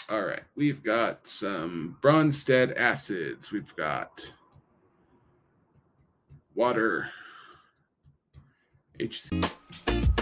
All right, we've got some nsted acids. We've got water, HC.